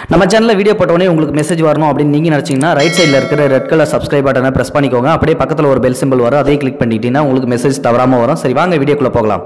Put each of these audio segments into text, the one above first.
நம்ம சேனலில் வீடியோ போட்டோடனே உங்களுக்கு மெசேஜ் வரணும் அப்படின்னு நீங்கள் நினச்சிங்கன்னா ரைட் சைடில் இருக்கிற ரெட் கலர் சப்ஸ்கிரைப் பட்டனை ப்ரெஸ் பண்ணிக்கோங்க. அப்படியே பக்கத்தில் ஒரு பெல் சிம்பிள் வரும், அதையும் கிளிக் பண்ணிட்டீங்கன்னா உங்களுக்கு மெசேஜ் தவறாமல் வரும். சரி, வாங்க வீடியோக்குள்ளே போகலாம்.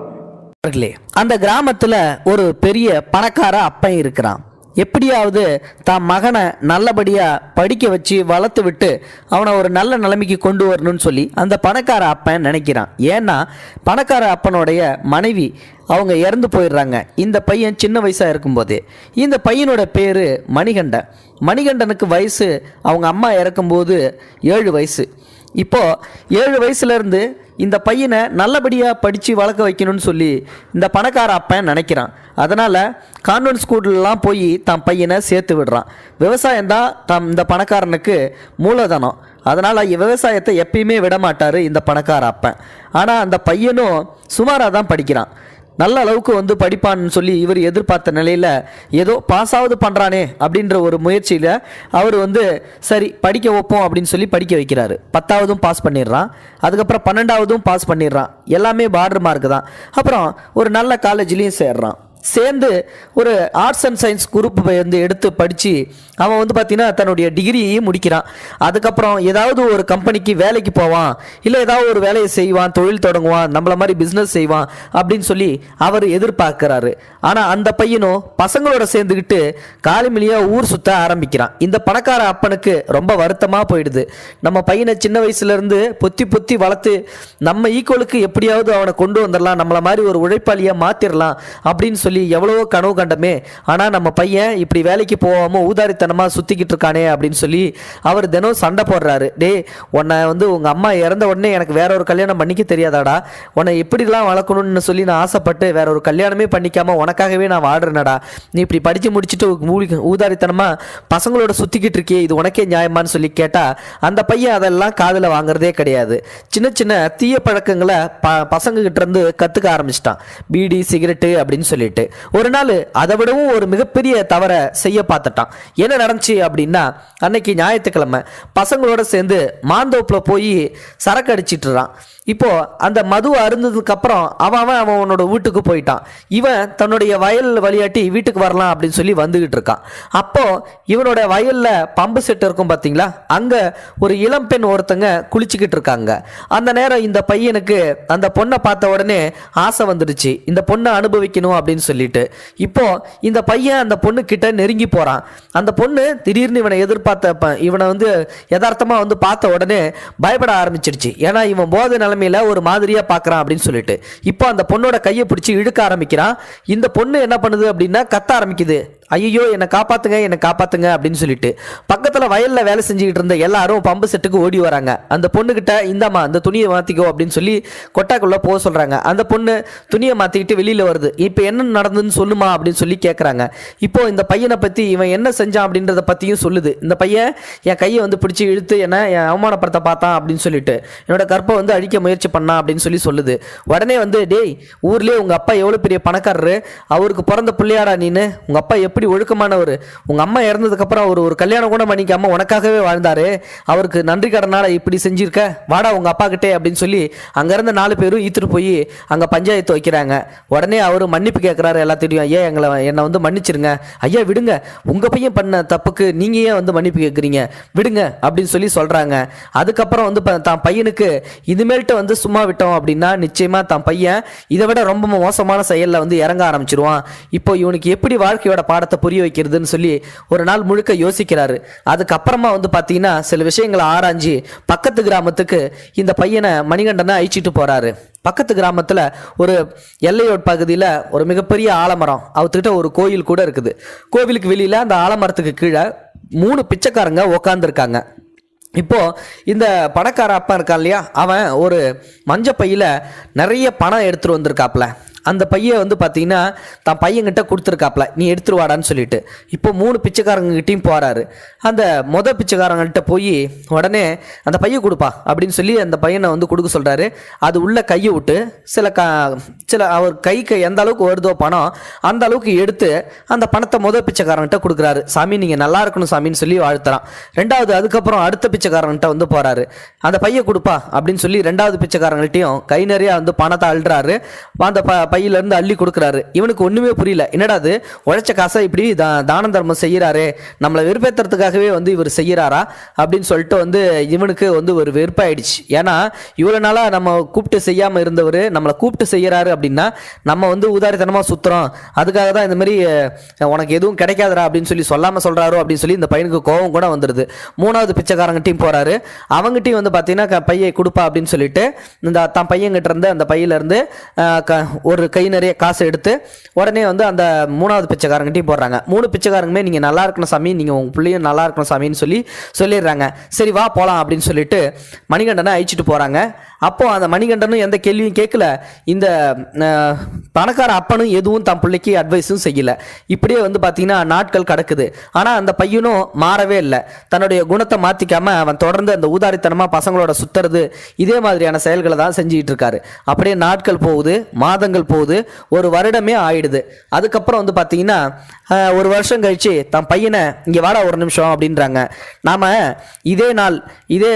அந்த கிராமத்தில் ஒரு பெரிய பணக்கார அப்பன் இருக்கிறான். எப்படியாவது தான் மகனை நல்லபடியாக படிக்க வச்சு வளர்த்து விட்டு அவனை ஒரு நல்ல நிலைமைக்கு கொண்டு வரணும்னு சொல்லி அந்த பணக்கார அப்பன் நினைக்கிறான். ஏன்னா பணக்கார அப்பனுடைய மனைவி அவங்க இறந்து போயிடுறாங்க இந்த பையன் சின்ன வயசாக இருக்கும்போதே. இந்த பையனோட பேர் மணிகண்டன். மணிகண்டனுக்கு வயசு அவங்க அம்மா இறக்கும்போது 7 வயசு. இப்போது 7 வயசுலேருந்து இந்த பையனை நல்லபடியாக படித்து வளர்க்க வைக்கணும்னு சொல்லி இந்த பணக்கார அப்பன் நினைக்கிறான். அதனால் கான்வென்ட் ஸ்கூல்லாம் போய் தான் பையனை சேர்த்து விடுறான். விவசாயம்தான் இந்த பணக்காரனுக்கு மூலதனம். அதனால் விவசாயத்தை எப்பயுமே விட மாட்டார் இந்த பணக்கார அப்பன். ஆனால் அந்த பையனும் சுமாராக தான் படிக்கிறான். நல்ல அளவுக்கு படிப்பான்னு சொல்லி இவர் எதிர்பார்த்த நிலையில் ஏதோ பாஸாவது பண்ணுறானே அப்படின்ற ஒரு முயற்சியில் அவர் சரி படிக்க வைப்போம் அப்படின்னு சொல்லி படிக்க வைக்கிறாரு. 10ஆவதும் பாஸ் பண்ணிடுறான். அதுக்கப்புறம் 12ஆவதும் பாஸ் பண்ணிடுறான். எல்லாமே பார்டர் மார்க்கு தான். அப்புறம் ஒரு நல்ல காலேஜ்லேயும் சேர்றான். சேர்ந்து ஒரு ஆர்ட்ஸ் அண்ட் சயின்ஸ் குரூப் எடுத்து படித்து அவன் பார்த்தீங்கன்னா தன்னுடைய டிகிரியையும் முடிக்கிறான். அதுக்கப்புறம் ஏதாவது ஒரு கம்பெனிக்கு வேலைக்கு போவான், இல்லை ஏதாவது ஒரு வேலையை செய்வான், தொழில் தொடங்குவான், நம்மள மாதிரி பிஸ்னஸ் செய்வான் அப்படின்னு சொல்லி அவர் எதிர்பார்க்குறாரு. ஆனால் அந்த பையனும் பசங்களோட சேர்ந்துக்கிட்டு காலிமிலியாக ஊர் சுற்ற ஆரம்பிக்கிறான். இந்த பணக்கார அப்பனுக்கு ரொம்ப வருத்தமாக போயிடுது. நம்ம பையனை சின்ன வயசுலேருந்து பொத்தி பொத்தி வளர்த்து நம்ம ஈக்குவலுக்கு எப்படியாவது அவனை கொண்டு வந்துடலாம், நம்மளை மாதிரி ஒரு உழைப்பாளியாக மாற்றிடலாம் அப்படின்னு சொல்லி எவ்வளவோ கனவு கண்டமே. ஆனால் நம்ம பையன் இப்படி வேலைக்கு போகாமல் ஊதாரித்தனமாக சுற்றிக்கிட்டு இருக்கானே அப்படின்னு சொல்லி அவர் தினம் சண்டை போடுறாரு. டே, உன்னை உங்கள் அம்மா இறந்த உடனே எனக்கு வேற ஒரு கல்யாணம் பண்ணிக்க தெரியாதாடா, உன்னை எப்படிலாம் வளர்க்கணும்னு சொல்லி நான் ஆசைப்பட்டு வேற ஒரு கல்யாணமே பண்ணிக்காமல் உனக்காகவே நான் வாடுறேனடா. நீ இப்படி படித்து முடிச்சுட்டு ஊதாரித்தனமாக பசங்களோட சுற்றிக்கிட்டு இருக்கே, இது உனக்கே நியாயமானு சொல்லி கேட்டால் அந்த பையன் அதெல்லாம் காதில் வாங்குறதே கிடையாது. சின்ன சின்ன தீய பழக்கங்களை பசங்க கிட்ட இருந்து கற்றுக்க ஆரம்பிச்சிட்டான். பீடி சிகரெட்டு அப்படின்னு சொல்லிட்டு ஒரு நாள் அதை விடவும் ஒரு மிகப்பெரிய தவறை செய்ய பார்த்துட்டான். என்ன நடந்துச்சு அப்படின்னா, அன்னைக்கு ஞாயிற்றுக்கிழமை பசங்களோட சேர்ந்து மாந்தோப்புல போய் சரக்கு அடிச்சிட்டுறான். இப்போ அந்த மது அருந்ததுக்கு அப்புறம் அவனோட வீட்டுக்கு போயிட்டான். இவன் தன்னுடைய வயல் வழியாட்டி வீட்டுக்கு வரலாம் அப்படின்னு சொல்லி வந்துகிட்டு இருக்கான். அப்போ இவனோட வயல்ல பம்பு செட் இருக்கும் பார்த்தீங்களா, அங்க ஒரு இளம்பெண் ஒருத்தங்க குளிச்சுக்கிட்டு இருக்காங்க. அந்த நேரம் இந்த பையனுக்கு அந்த பொண்ணை பார்த்த உடனே ஆசை வந்துடுச்சு, இந்த பொண்ணை அனுபவிக்கணும் அப்படின்னு சொல்லிட்டு. இப்போ இந்த பையன் அந்த பொண்ணு கிட்ட நெருங்கி போறான். அந்த பொண்ணு திடீர்னு இவனை எதிர்பார்த்த இவனை யதார்த்தமா பார்த்த உடனே பயப்பட ஆரம்பிச்சிருச்சு. ஏன்னா இவன் போதை நிலைமையில ஒரு மாதிரியா பார்க்கறான் அப்படின்னு சொல்லிட்டு. இப்போ அந்த பொண்ணோட கையை பிடிச்சி இழுக்க ஆரம்பிக்கிறான். இந்த பொண்ணு என்ன பண்ணுது அப்படின்னா கத்த ஆரம்பிக்குது, ஐயோ என்னை காப்பாத்துங்க, என்னை காப்பாத்துங்க அப்படின்னு சொல்லிட்டு. பக்கத்துல வயல்ல வேலை செஞ்சுக்கிட்டு இருந்த எல்லாரும் பம்பு செட்டுக்கு ஓடி வராங்க. அந்த பொண்ணுகிட்ட இந்தாமா அந்த துணியை மாத்திக்கோ அப்படின்னு சொல்லி கொட்டாக்குள்ள போக சொல்றாங்க. அந்த பொண்ணு துணியை மாத்திக்கிட்டு வெளியில வருது. இப்போ என்ன நடந்ததுன்னு சொல்லுமா அப்படின்னு சொல்லி கேட்கறாங்க. இப்போ இந்த பையனை பத்தி இவன் என்ன செஞ்சான் அப்படின்றத பத்தியும் சொல்லுது. இந்த பையன் என் கையை பிடிச்சி இழுத்து என்ன என் அவமானப்படுத்த பார்த்தான் அப்படின்னு சொல்லிட்டு என்னோட கற்பை அழிக்க முயற்சி பண்ணா அப்படின்னு சொல்லி சொல்லுது. உடனே டேய், ஊர்லயே உங்க அப்பா எவ்வளவு பெரிய பணக்காரரு, அவருக்கு பிறந்த பிள்ளையாடா நீனு, உங்க அப்பா எப்படி ஒழுக்கமானவர், உங்க அம்மா இறந்ததுக்கு அப்புறம் அவர் ஒரு கல்யாணம் கூட பண்ணிக்காம உனக்காகவே வாழ்ந்தாரு, அவருக்கு நன்றி கடனால இப்படி செஞ்சிருக்க, வாடா உங்க அப்பா கிட்டே அப்படின்னு சொல்லி அங்க இருந்த 4 பேரும் ஈத்துட்டு போய் அங்க பஞ்சாயத்து வைக்கிறாங்க. உடனே அவரு மன்னிப்பு கேட்கிறாரு எல்லாத்தையும். ஐயா என்னை மன்னிச்சிருங்க ஐயா, விடுங்க, உங்க பையன் பண்ண தப்புக்கு நீங்க ஏன் மன்னிப்பு கேட்குறீங்க, விடுங்க அப்படின்னு சொல்லி சொல்றாங்க. அதுக்கப்புறம் தான் பையனுக்கு இனிமேல்ட்டு சும்மா விட்டோம் அப்படின்னா நிச்சயமா தான் பையன் இதை விட ரொம்ப மோசமான செயல்ல இறங்க ஆரம்பிச்சிருவான். இப்போ இவனுக்கு எப்படி வாழ்க்கையோட பாடத்தை புரிய வைக்கிறதுன்னு சொல்லி ஒரு நாள் முழுக்க யோசிக்கிறாரு. அதுக்கப்புறமா பார்த்தீங்கன்னா சில விஷயங்களை ஆராய்ஞ்சி பக்கத்து கிராமத்துக்கு இந்த பையனை மணிகண்டனை அழிச்சிட்டு போறாரு. பக்கத்து கிராமத்துல ஒரு எல்லையோட பகுதியில் ஒரு மிகப்பெரிய ஆலமரம், அவத்துக்கிட்ட ஒரு கோயில் கூட இருக்குது. கோவிலுக்கு வெளியில அந்த ஆலமரத்துக்கு கீழே 3 பிச்சைக்காரங்க உக்காந்துருக்காங்க. இப்போ இந்த பணக்கார அப்பா இருக்கான் இல்லையா, அவன் ஒரு மஞ்ச பையில நிறைய பணம் எடுத்துட்டு வந்திருக்காப்ல. அந்த பையை பார்த்தீங்கன்னா தான் பையன்கிட்ட கொடுத்துருக்காப்ல, நீ எடுத்துருவாடான்னு சொல்லிட்டு. இப்போ 3 பிச்சைக்காரங்கிட்டையும் போகிறாரு. அந்த பிச்சைக்காரங்கள்ட்ட போய் உடனே அந்த பையை கொடுப்பா அப்படின்னு சொல்லி அந்த பையனை கொடுக்க சொல்கிறாரு. அது உள்ள கையை விட்டு சில அவர் கைக்கு எந்த அளவுக்கு வருதோ பணம் அந்த அளவுக்கு எடுத்து அந்த பணத்தை பிச்சைக்காரன்கிட்ட கொடுக்குறாரு. சாமி நீங்கள் நல்லா இருக்கணும் சாமின்னு சொல்லி வாழ்த்துறான். அதுக்கப்புறம் அடுத்த பிச்சைக்காரன்கிட்ட போகிறாரு. அந்த பையை கொடுப்பா அப்படின்னு சொல்லி 2வது பிச்சைக்காரங்கள்ட்டையும் கை நிறையா பணத்தை அள்ளுறாரு. அந்த பையிலேருந்து அள்ளி கொடுக்குறாரு. இவனுக்கு ஒன்றுமே புரியல, என்னடா அது உழைச்ச காசை இப்படி தான தர்மம் செய்கிறாரு, நம்மளை வெறுப்பேற்றுறதுக்காகவே இவர் செய்கிறாரா அப்படின்னு சொல்லிட்டு இவனுக்கு ஒரு வெறுப்பாயிடுச்சு. ஏன்னா இவ்வளோ நாளாக நம்ம கூப்பிட்டு செய்யாமல் இருந்தவர் நம்மளை கூப்பிட்டு செய்கிறாரு அப்படின்னா நம்ம உதாரித்தனமாக சுற்றுறோம், அதுக்காக தான் இந்த மாதிரி உனக்கு எதுவும் கிடைக்காதரா அப்படின்னு சொல்லாமல் சொல்கிறாரோ அப்படின்னு சொல்லி இந்த பையனுக்கு கோவம் கூட வந்துடுது. 3வது பிச்சைக்காரங்கிட்டையும் போகிறாரு. அவங்ககிட்டையும் பார்த்தீங்கன்னா பையை கொடுப்பா அப்படின்னு சொல்லிட்டு இந்த தான் பையன்கிட்ட இருந்து அந்த பையிலேருந்து ஒரு கை நிறைய காசு எடுத்து உடனே அந்த 3வது பிச்சைக்காரங்கிட்டையும் போடுறாங்க. 3 பிச்சைக்காரங்களுமே நீங்கள் நல்லா இருக்கணும் சாமி, நீங்கள் உங்கள் பிள்ளையும் நல்லா இருக்கணும் சாமின்னு சொல்லிடுறாங்க. சரி வா போகலாம் அப்படின்னு சொல்லிட்டு மணிகண்டனை அழிச்சிட்டு போகிறாங்க. அப்போது அந்த மணிகண்டனும் எந்த கேள்வியும் கேட்கல, இந்த பணக்கார அப்பனும் எதுவும் தன் பிள்ளைக்கு அட்வைஸும் செய்யலை. இப்படியே பார்த்தீங்கன்னா நாட்கள் கிடக்குது. ஆனால் அந்த பையனும் மாறவே இல்லை, தன்னுடைய குணத்தை மாற்றிக்காமல் அவன் தொடர்ந்து அந்த ஊதாரித்தனமாக பசங்களோட சுற்றுறது இதே மாதிரியான செயல்களை தான் செஞ்சுக்கிட்டு இருக்காரு. அப்படியே நாட்கள் போகுது, மாதங்கள் போகுது, ஒரு வருடமே ஆயிடுது. அதுக்கப்புறம் பார்த்தீங்கன்னா 1 வருஷம் கழிச்சு தன் பையனை இங்கே வாடா ஒரு நிமிஷம் அப்படின்றாங்க. நாம் இதே நாள் இதே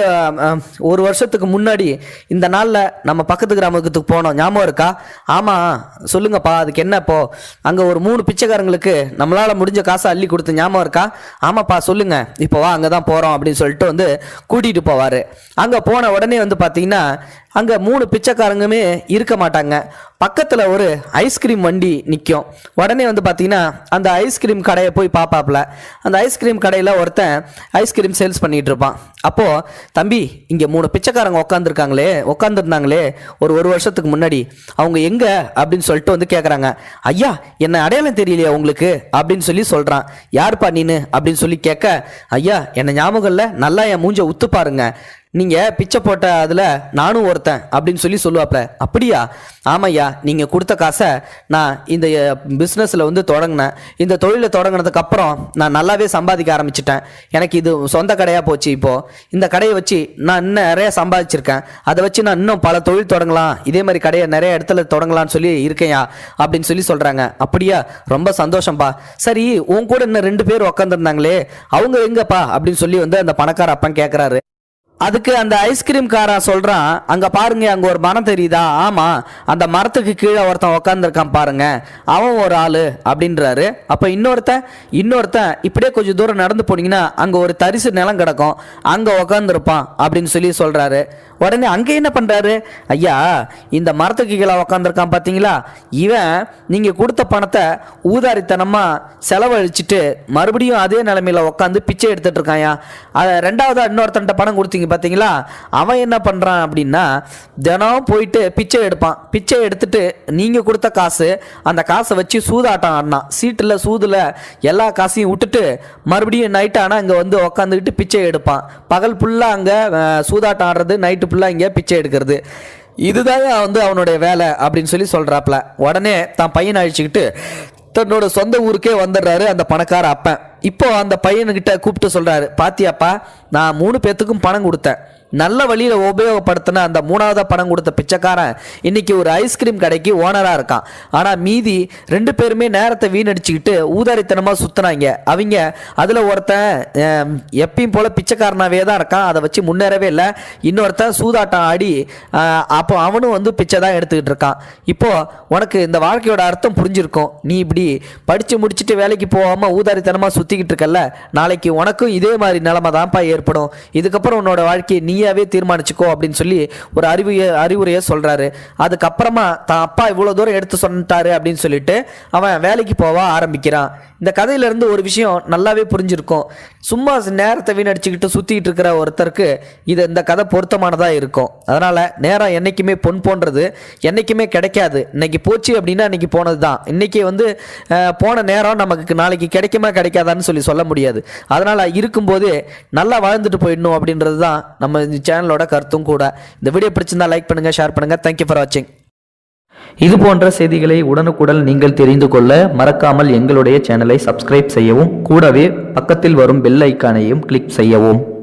1 வருஷத்துக்கு முன்னாடி இந்த நாளில் நம்ம பக்கத்து கிராமத்துக்கு போனோம், ஞாபகம் இருக்கா? ஆமாம் சொல்லுங்கப்பா, அதுக்கு என்னப்போ? அங்கே ஒரு 3 பிச்சைக்காரங்களுக்கு நம்மளால் முடிஞ்ச காசை அள்ளி கொடுத்து ஞாபகம் இருக்கா? ஆமாப்பா சொல்லுங்க, இப்போ வா அங்கே தான் போகிறோம் அப்படின்னு சொல்லிட்டு கூட்டிகிட்டு போவார். அங்கே போன உடனே பார்த்தீங்கன்னா அங்கே 3 பிச்சைக்காரங்களுமே இருக்க மாட்டாங்க. பக்கத்தில் ஒரு ஐஸ்கிரீம் வண்டி நிற்கும். உடனே பார்த்தீங்கன்னா அந்த ஐஸ்கிரீம் கடையை போய் பார்ப்பாப்புல. அந்த ஐஸ்கிரீம் கடையில் ஒருத்தன் ஐஸ்கிரீம் சேல்ஸ் பண்ணிகிட்டு இருப்பான். அப்போது தம்பி, இங்கே 3 பிச்சைக்காரங்க உட்காந்துருந்தாங்களே ஒரு வருஷத்துக்கு முன்னாடி, அவங்க எங்கே அப்படின்னு சொல்லிட்டு கேட்குறாங்க. ஐயா என்ன அடையாளம் தெரியலையா உங்களுக்கு அப்படின்னு சொல்கிறான். யாருப்பா நீனு அப்படின்னு கேட்க, ஐயா என்ன ஞாபகம் இல்லை, நல்லா என் மூஞ்ச உத்து பாருங்க, நீங்கள் பிச்சை போட்ட அதில் நானும் ஒருத்தன் அப்படின்னு சொல்லுவாப்ல. அப்படியா? ஆமையா, நீங்கள் கொடுத்த காசை நான் இந்த பிஸ்னஸில் தொடங்கினேன். இந்த தொழிலை தொடங்கினதுக்கு அப்புறம் நான் நல்லாவே சம்பாதிக்க ஆரம்பிச்சிட்டேன். எனக்கு இது சொந்த கடையாக போச்சு. இப்போது இந்த கடையை வச்சு நான் இன்னும் நிறைய சம்பாதிச்சிருக்கேன். அதை வச்சு நான் இன்னும் பல தொழில் தொடங்கலாம், இதே மாதிரி கடையை நிறைய இடத்துல தொடங்கலான்னு இருக்கேயா அப்படின்னு சொல்கிறாங்க. அப்படியா, ரொம்ப சந்தோஷம்ப்பா. சரி, உன் கூட இன்னும் 2 பேர் உட்காந்துருந்தாங்களே, அவங்க எங்கப்பா அப்படின்னு அந்த பணக்கார அப்பன் கேட்குறாரு. அதுக்கு அந்த ஐஸ்கிரீம் காரன் சொல்கிறான், அங்கே பாருங்க, அங்கே ஒரு மரம் தெரியுதா? ஆமாம், அந்த மரத்துக்கு கீழே ஒருத்தன் உக்காந்துருக்கான் பாருங்க, அவன் ஒரு ஆள் அப்படின்றாரு. அப்போ இன்னொருத்தன் இப்படியே கொஞ்சம் தூரம் நடந்து போனீங்கன்னா அங்கே ஒரு தரிசு நிலம் கிடக்கும், அங்கே உக்காந்துருப்பான் அப்படின்னு சொல்கிறாரு. உடனே அங்கே என்ன பண்ணுறாரு? ஐயா, இந்த மரத்துக்கு கீழே உக்காந்துருக்கான் பார்த்தீங்களா, இவன் நீங்கள் கொடுத்த பணத்தை ஊதாரித்தனமாக செலவழிச்சிட்டு மறுபடியும் அதே நிலைமையில் உட்காந்து பிச்சை எடுத்துகிட்டு இருக்காயா. அதை 2வது இன்னொருத்தன்ட்ட பணம் கொடுத்தீங்க பார்த்தீங்களா, அவன் என்ன பண்ணுறான் அப்படின்னா தினம் போயிட்டு பிச்சை எடுப்பான். பிச்சை எடுத்துட்டு நீங்கள் கொடுத்த காசு, அந்த காசை வச்சு சூதாட்டம் ஆடினான். சீட்டில் சூதில் எல்லா காசையும் விட்டுட்டு மறுபடியும் நைட் ஆனால் அங்கே உக்காந்துக்கிட்டு பிச்சை எடுப்பான். பகல் ஃபுல்லாக அங்கே சூதாட்டம் ஆடுறது, நைட்டு ஃபுல்லாக இங்கே பிச்சை எடுக்கிறது. இதுதான் அவனுடைய வேலை அப்படின்னு சொல்கிறாப்புல. உடனே தான் பையனை அழிச்சுக்கிட்டு தன்னோட சொந்த ஊருக்கே வந்துடுறாரு அந்த பணக்கார அப்பன். இப்போ அந்த பையனுக்கிட்ட கூப்பிட்டு சொல்கிறாரு, பாத்தியாப்பா, நான் 3 பேர்த்துக்கும் பணம் கொடுத்தேன், நல்ல வழியில் உபயோகப்படுத்தின அந்த 3வது பணம் கொடுத்த பிச்சைக்காரன் இன்னைக்கு ஒரு ஐஸ்கிரீம் கடைக்கு ஓனராக இருக்கான். ஆனால் மீதி 2 பேருமே நேரத்தை வீணடிச்சுக்கிட்டு ஊதாரித்தனமாக சுற்றுனாங்க. அவங்க அதில் ஒருத்தன் எப்பயும் போல் பிச்சைக்காரனாகவே தான் இருக்கான், அதை வச்சு முன்னேறவே இல்லை. இன்னொருத்தன் சூதாட்டம் ஆடி அப்போ அவனும் பிச்சை தான் எடுத்துக்கிட்டு இருக்கான். இப்போது உனக்கு இந்த வாழ்க்கையோட அர்த்தம் புரிஞ்சிருக்கும். நீ இப்படி படித்து முடிச்சுட்டு வேலைக்கு போகாமல் ஊதாரித்தனமாக சுற்றிக்கிட்டு இருக்கல, நாளைக்கு உனக்கும் இதே மாதிரி நிலைமை தான்ப்பா ஏற்படும். இதுக்கப்புறம் உன்னோட வாழ்க்கையை நீயாவே தீர்மானிச்சுக்கோ அப்படின்னு ஒரு அறிவுரையை சொல்கிறாரு. அதுக்கப்புறமா தான் அப்பா இவ்வளோ தூரம் எடுத்து சொன்னாரு அப்படின்னு சொல்லிட்டு அவன் வேலைக்கு போக ஆரம்பிக்கிறான். இந்த கதையிலேருந்து ஒரு விஷயம் நல்லாவே புரிஞ்சிருக்கும். சும்மா நேரத்தை வீணடிச்சுக்கிட்டு சுற்றிக்கிட்டு இருக்கிற ஒருத்தருக்கு இந்த கதை பொருத்தமானதாக இருக்கும். அதனால் நேரம் என்றைக்குமே பொன் போன்றது, என்றைக்குமே கிடைக்காது. இன்னைக்கு போச்சு அப்படின்னா இன்னைக்கு போனது தான். இன்றைக்கி போன நேரம் நமக்கு நாளைக்கு கிடைக்குமா கிடைக்காதான்னு சொல்ல முடியாது. அதனால் இருக்கும்போதே நல்லா வாழ்ந்துட்டு போயிடணும் அப்படின்றது தான் நம்ம இந்த சேனலோட கருத்தும் கூட. இந்த வீடியோ பிடிச்சிருந்தா லைக் பண்ணுங்கள், ஷேர் பண்ணுங்கள். தேங்க்யூ ஃபார் வாட்சிங். இது போன்ற செய்திகளை உடனுக்குடன் நீங்கள் தெரிந்து கொள்ள மறக்காமல் எங்களுடைய சேனலை சப்ஸ்கிரைப் செய்யவும், கூடவே பக்கத்தில் வரும் பெல் ஐக்கானையும் கிளிக் செய்யவும்.